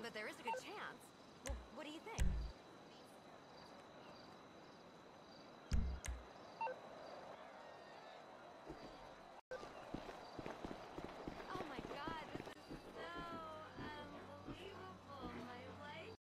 but there is a good chance. Well, what do you think?